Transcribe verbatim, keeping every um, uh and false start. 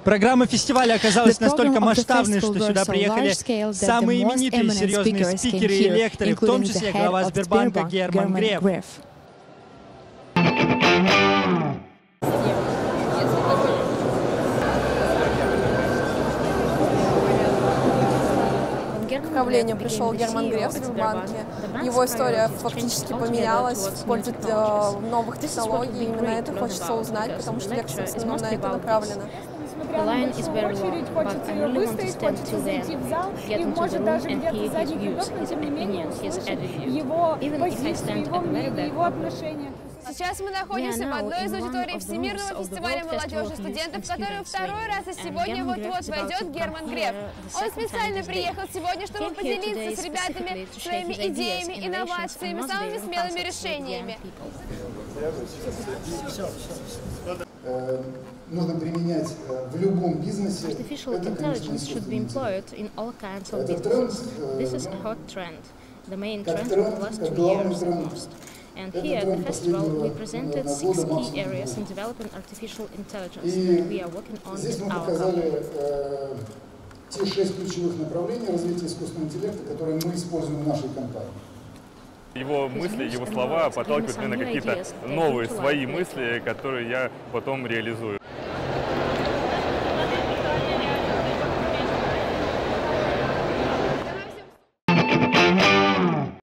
Программа фестиваля оказалась настолько масштабной, что сюда приехали самые именитые и серьезные спикеры и лекторы, в том числе глава Сбербанка Герман Греф. К правлению пришел Герман Греф в Сбербанке. Его история фактически поменялась в пользу новых технологий. Именно это хочется узнать, потому что лекция в основном на это направлена. The line is very long, but I really want to stand till the end, get into the room and hear his views, his opinions, his attitude, even if I stand at the very back. Сейчас мы находимся в одной из аудиторий Всемирного фестиваля молодежи студентов, в которую второй раз и сегодня вот-вот войдет Герман Греф. Он специально приехал сегодня, чтобы поделиться с ребятами своими идеями, инновациями, самыми смелыми решениями. Нужно применять в любом бизнесе. Artificial intelligence should be employed in all kinds of businesses. This is a hot trend. The main trend of the last two years the most. And here at the festival we presented six key areas in developing artificial intelligence that we are working on with our company. Те шесть ключевых направлений развития искусственного интеллекта, которые мы используем в нашей компании. Его мысли, его слова подталкивают меня на какие-то новые свои мысли, которые я потом реализую.